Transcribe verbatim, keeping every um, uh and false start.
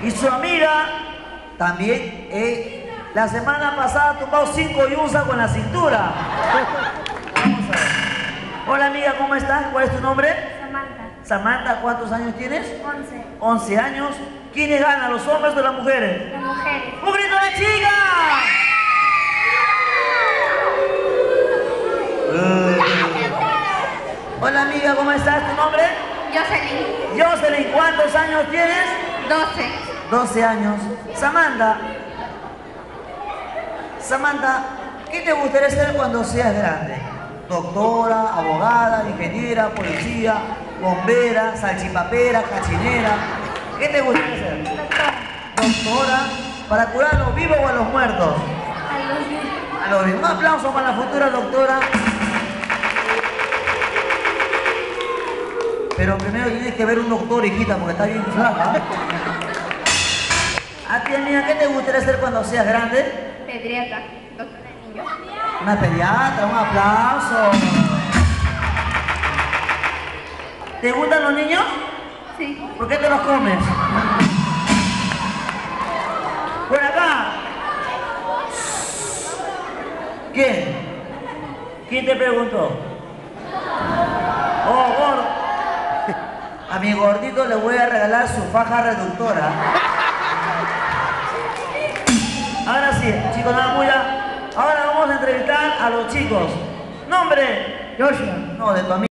Y su amiga también, eh, la semana pasada ha tumbado cinco yunzas con la cintura. Vamos a ver. Hola amiga, ¿cómo estás? ¿Cuál es tu nombre? Samantha. Samantha, ¿cuántos años tienes? once. once años. ¿Quiénes ganan, los hombres o las mujeres? Las mujeres. ¡Un grito de chica! Hola amiga, ¿cómo estás? ¿Tu nombre? Jocelyn. Jocelyn, ¿cuántos años tienes? doce. doce años. Samantha. Samantha, ¿qué te gustaría ser cuando seas grande? Doctora, abogada, ingeniera, policía, bombera, salchipapera, cachinera. ¿Qué te gustaría ser? Doctora. Doctora, ¿para curar a los vivos o a los muertos? A los niños. A los vivos. Un aplauso para la futura doctora. Pero primero tienes que ver un doctor, hijita, porque está bien flaca. A ti, amiga, ¿qué te gustaría ser cuando seas grande? Pediatra. Doctora de niños. Una pediatra, un aplauso. ¿Te gustan los niños? Sí. ¿Por qué te los comes? Por acá. ¿Quién? ¿Quién te preguntó? Oh, gordo. A mi gordito le voy a regalar su faja reductora. Ahora sí, chicos, nada muy ya. Ahora vamos a entrevistar a los chicos. ¿Nombre? Joshua. No, de tu amigo.